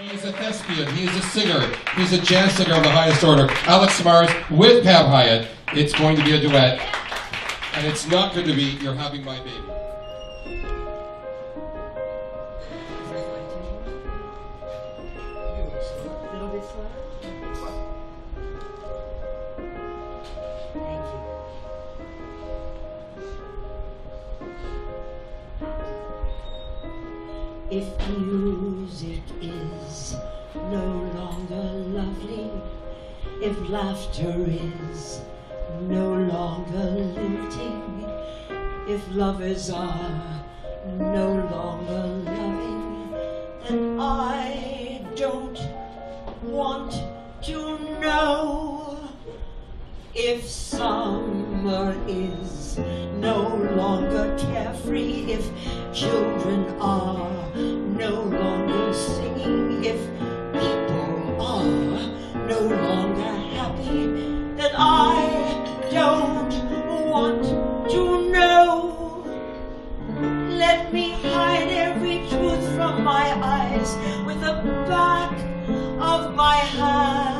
He's a thespian, he's a singer, he's a jazz singer of the highest order. Alex Samaras with Pam Hyatt. It's going to be a duet. And it's not going to be You're Having My Baby. If music is no longer lovely, if laughter is no longer lilting, if lovers are no longer loving, then I don't want to know. If summer is no longer carefree, if children are no longer singing, if people are no longer happy, then I don't want to know. Let me hide every truth from my eyes with the back of my hand.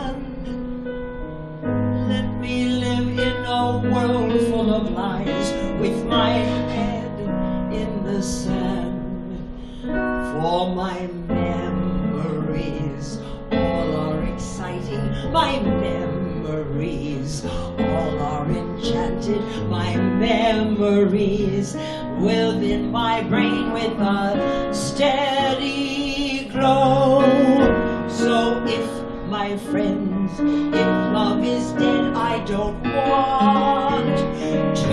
Let me live in a world full of lies with my head in the sand. For my memories all are exciting, my memories all are enchanted, my memories live in my brain with a steady glow. So if my friends, if love is dead, I don't want to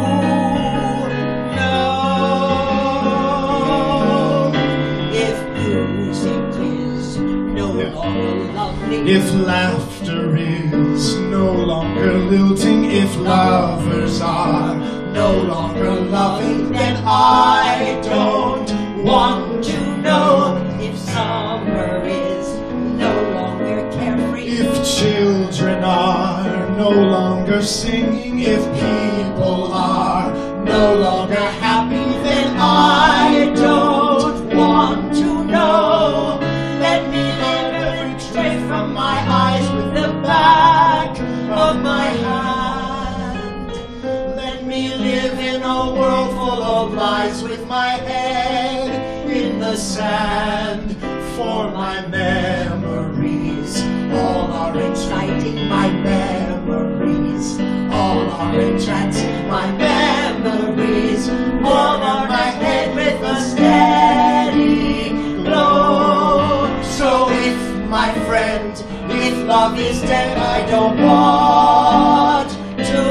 know. If music is no longer lovely, if laughter is no longer lilting, if lovers are no longer loving, then I don't want to know. If summer is no longer carefree, if children are no longer singing, if people are no longer happy, then I don't want to know. Let me live every trait from my eyes with the back of my hand. Let me live in a world full of lies with my head in the sand. For my memories all are exciting, my memories all are entrancing, my memories all are my head with a steady glow. So if my friend, if love is dead, I don't want to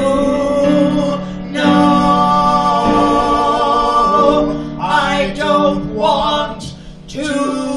know. I don't want to